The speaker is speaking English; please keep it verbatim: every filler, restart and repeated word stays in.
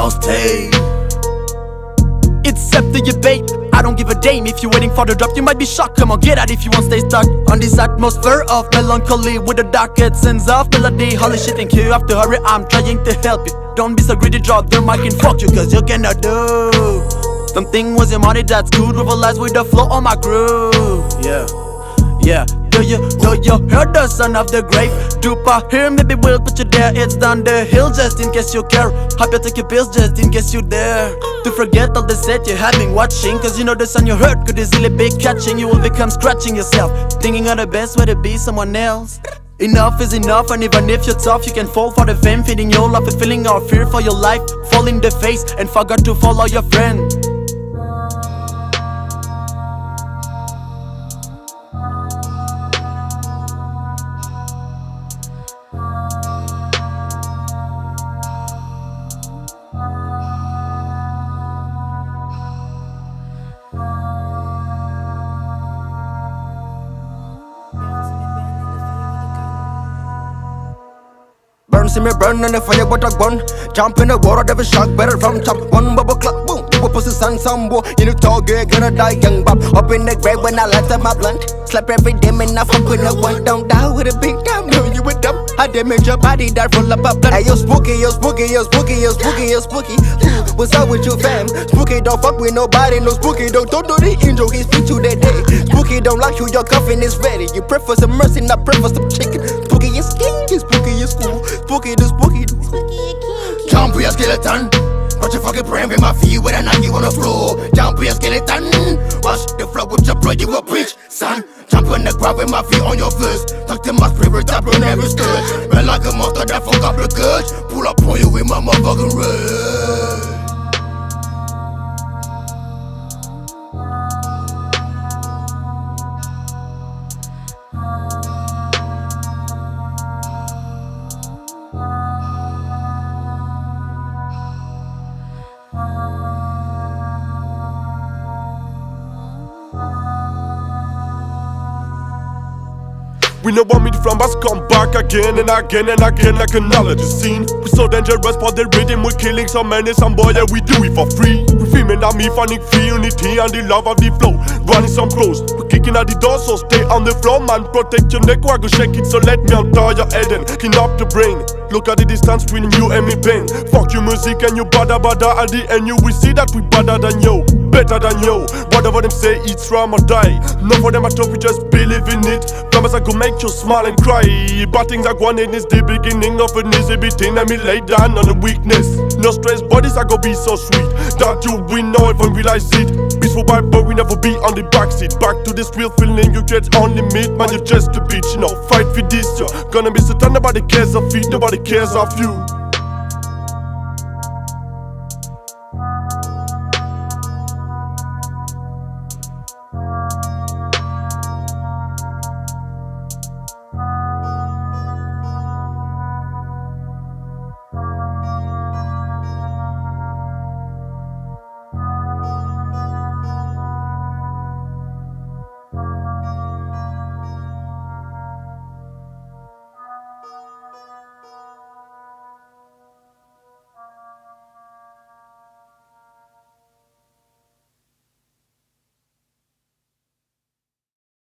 no stay. It's up to you, babe. I don't give a damn if you're waiting for the drop. You might be shocked, come on, get out if you won't stay stuck on this atmosphere of melancholy with the darkest sense of melody. Holy shit, thank you, have to hurry, I'm trying to help you. Don't be so greedy, drop the mic and fuck you, cause you cannot do something with your money that's good. Rivalize with the flow on my groove. Yeah, yeah. Do you, do you hear the sound of the grave? Dupa here, maybe we'll put you there. It's down the hill just in case you care. Hope you take your pills just in case you dare to forget all the set you're having watching. Cause you know the sound you heard could easily be catching. You will become scratching yourself, thinking of the best way to be someone else. Enough is enough, and even if you're tough, you can fall for the fame. Feeding your love with feeling or fear for your life. Fall in the face and forgot to follow your friend. Burn, see me burn in the fire, but I burn. Jump in the water, devil shock, better from top. One bubble clock, boom. You will pussy sun, some boy. You know, tall girl, gonna die young bob. Up in the grave when I light up my blunt. Slap every day, man, I fuck with no one. Don't die with a big time, no, you with them. I damage your body, that full up a blood. Hey, yo, spooky, yo, spooky, yo, spooky, yo, spooky, yo, spooky. What's up with you, fam? Spooky don't fuck with nobody, no spooky. Don't, don't do the intro, he speak to that day. Spooky don't like you, your coffin is ready. You prefer some mercy, not prefer some chicken. Spooky is king, spooky is cool. Spooky do spooky do. Jump with a skeleton. Watch your fucking brain with my feet with a knife you on the floor. Jump with a skeleton. Watch the flow with your blood, you a bitch, son. Jump on the ground with my feet on your fist. Talk to my spirit, I burn every scourge. Man like a monster that fuck up the guts. Pull up on you with my motherfucking red. We know want me to from us come back again and again and again like another scene. We so dangerous for the rhythm, we killing some men and some boy, yeah we do it for free. We filming at me finding free unity and the love of the flow. Running some clothes, we kicking at the door, so stay on the floor, man. Protect your neck, I go shake it, so let me untie your head and clean up the brain. Look at the distance between you and me pain. Fuck your music and you bada bada. At the end you will see that we better than you, better than you. Whatever them say, it's ram or die. None for them at all, we just believe in it. Promise I go make you smile and cry. But things are going in is the beginning of an easy beating. Let me lay down on the weakness. No stress, bodies are gonna be so sweet. That you win now even realize it. Peaceful vibe, but we never be on the backseat. Back to this real feeling, you get only meet. Man, you're just a bitch, you know. Fight for this, you're gonna be so done. Nobody cares of it, nobody cares of you.